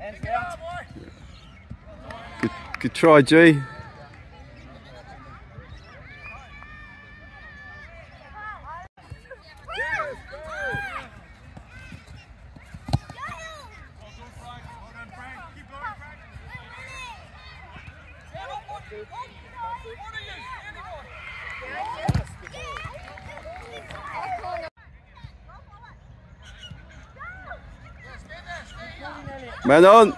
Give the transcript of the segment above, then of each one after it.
Good try, G. Man on.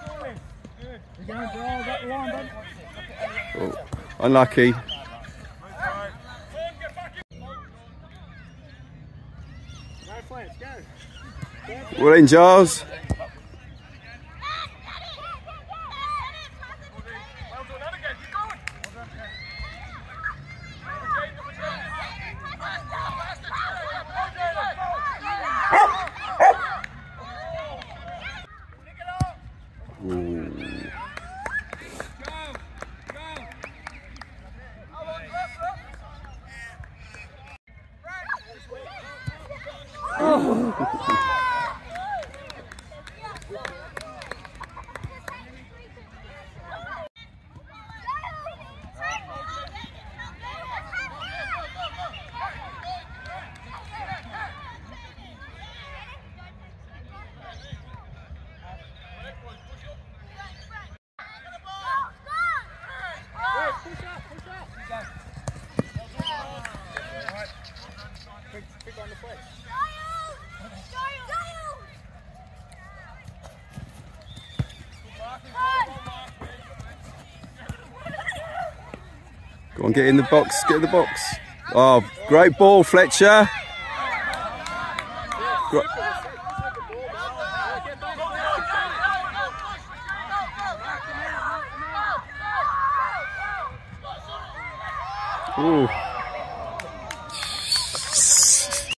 Oh, unlucky. Well in, Giles. Go on, get in the box, get in the box. Oh, great ball, Fletcher. Ooh.